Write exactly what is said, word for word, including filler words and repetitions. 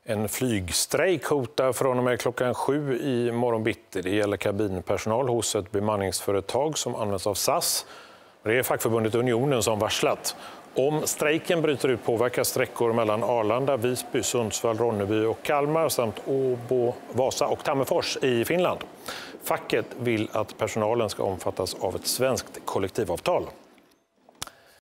En flygstrejk hotar från och med klockan sju i morgon bitti. Det gäller kabinpersonal hos ett bemanningsföretag som används av S A S. Det är fackförbundet Unionen som varslat. Om strejken bryter ut påverkas sträckor mellan Arlanda, Visby, Sundsvall, Ronneby och Kalmar samt Åbo, Vasa och Tammerfors i Finland. Facket vill att personalen ska omfattas av ett svenskt kollektivavtal.